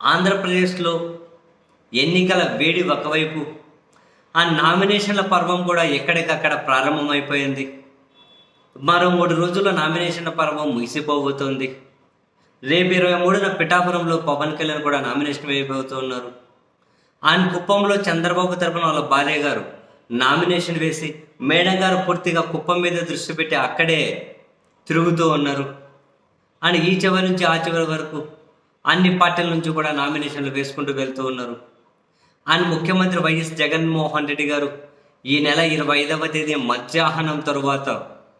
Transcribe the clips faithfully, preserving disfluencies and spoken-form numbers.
ఆంధ్రప్రదేశ్లో ఎన్నికల వేడి ఒకవైపు, ఆ నామినేషన్ల పర్వం కూడా ఎక్కడికక్కడ ప్రారంభమైపోయింది. మరో మూడు రోజుల్లో నామినేషన్ల పర్వం ముగిసిపోబోతోంది. రేపు ఇరవై మూడున పిఠాపురంలో పవన్ కళ్యాణ్ కూడా నామినేషన్ వేయబోతున్నారు. ఆయన కుప్పంలో చంద్రబాబు తరపున వాళ్ళ భార్య గారు నామినేషన్ వేసి, మేడం గారు పూర్తిగా కుప్పం మీద దృష్టి పెట్టి అక్కడే తిరుగుతూ ఉన్నారు. అండ్ ఈ చివరి నుంచి ఆ చివరి వరకు అన్ని పార్టీల నుంచి కూడా నామినేషన్లు వేసుకుంటూ వెళ్తూ ఉన్నారు. అండ్ ముఖ్యమంత్రి వైఎస్ జగన్మోహన్ రెడ్డి గారు ఈ నెల ఇరవై ఐదవ తేదీ మధ్యాహ్నం తరువాత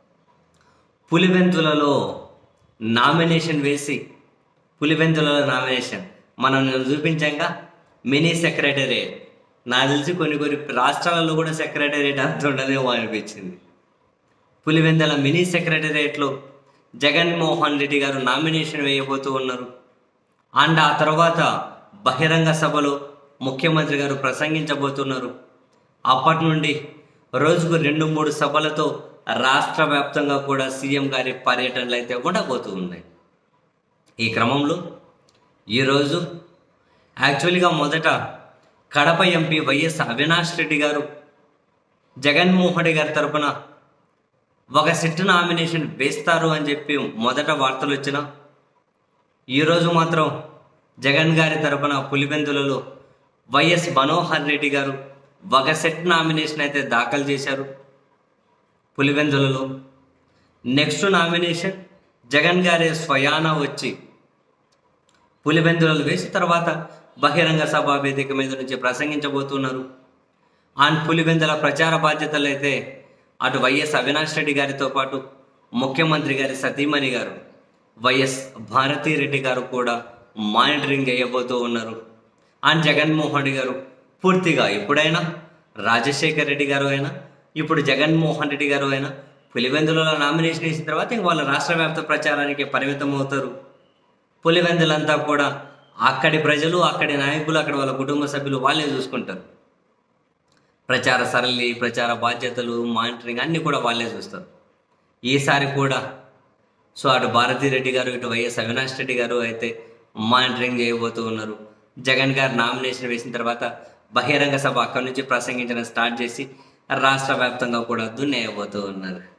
పులివెందులలో నామినేషన్ వేసి, పులివెందులలో నామినేషన్ మనం చూపించాక మినీ సెక్రటేరియట్, నాకు తెలిసి కొన్ని కొన్ని రాష్ట్రాలలో కూడా సెక్రటేరియట్ అంత ఉండదేమో అనిపించింది. పులివెందుల మినీ సెక్రటేరియట్లో జగన్మోహన్ రెడ్డి గారు నామినేషన్ వేయబోతూ ఉన్నారు. అండ్ ఆ తర్వాత బహిరంగ సభలో ముఖ్యమంత్రి గారు ప్రసంగించబోతున్నారు. అప్పటి నుండి రోజుకు రెండు మూడు సభలతో రాష్ట్ర వ్యాప్తంగా కూడా సీఎం గారి పర్యటనలు అయితే ఉండబోతూ ఉన్నాయి. ఈ క్రమంలో ఈరోజు యాక్చువల్గా మొదట కడప ఎంపీ వైఎస్ అవినాష్ రెడ్డి గారు జగన్మోహన్ రెడ్డి గారి తరపున ఒక సిట్ నామినేషన్ వేస్తారు అని చెప్పి మొదట వార్తలు వచ్చిన, ఈరోజు మాత్రం జగన్ గారి తరపున పులివెందులలో వైఎస్ మనోహర్ రెడ్డి గారు ఒక సెట్ నామినేషన్ అయితే దాఖలు చేశారు పులివెందులలో. నెక్స్ట్ నామినేషన్ జగన్ గారి స్వయాన వచ్చి పులివెందులలో వేసి తర్వాత బహిరంగ సభా వేదిక మీద నుంచి ప్రసంగించబోతున్నారు. అండ్ పులివెందుల ప్రచార బాధ్యతలు అయితే అటు వైఎస్ అవినాష్ రెడ్డి గారితో పాటు ముఖ్యమంత్రి గారి సతీమణి గారు వైఎస్ భారతీ రెడ్డి గారు కూడా మానిటరింగ్ చేయబోతూ ఉన్నారు. అండ్ జగన్మోహన్ రెడ్డి గారు పూర్తిగా ఎప్పుడైనా రాజశేఖర్ రెడ్డి గారు అయినా, ఇప్పుడు జగన్మోహన్ రెడ్డి గారు అయినా పులివెందులలో నామినేషన్ వేసిన తర్వాత ఇంక వాళ్ళ రాష్ట్ర వ్యాప్త ప్రచారానికి పరిమితం అవుతారు. పులివెందులంతా కూడా అక్కడి ప్రజలు, అక్కడి నాయకులు, అక్కడ వాళ్ళ కుటుంబ సభ్యులు వాళ్ళే చూసుకుంటారు. ప్రచార సరళి, ప్రచార బాధ్యతలు, మానిటరింగ్ అన్నీ కూడా వాళ్ళే చూస్తారు. ఈసారి కూడా సో అటు భారతీ రెడ్డి గారు, ఇటు వైఎస్ అవినాష్ రెడ్డి గారు అయితే మానిటరింగ్ చేయబోతూ ఉన్నారు. జగన్ గారు నామినేషన్ వేసిన తర్వాత బహిరంగ సభ అక్కడి నుంచి ప్రసంగించడం స్టార్ట్ చేసి రాష్ట్ర వ్యాప్తంగా కూడా దున్నేయబోతూ ఉన్నారు.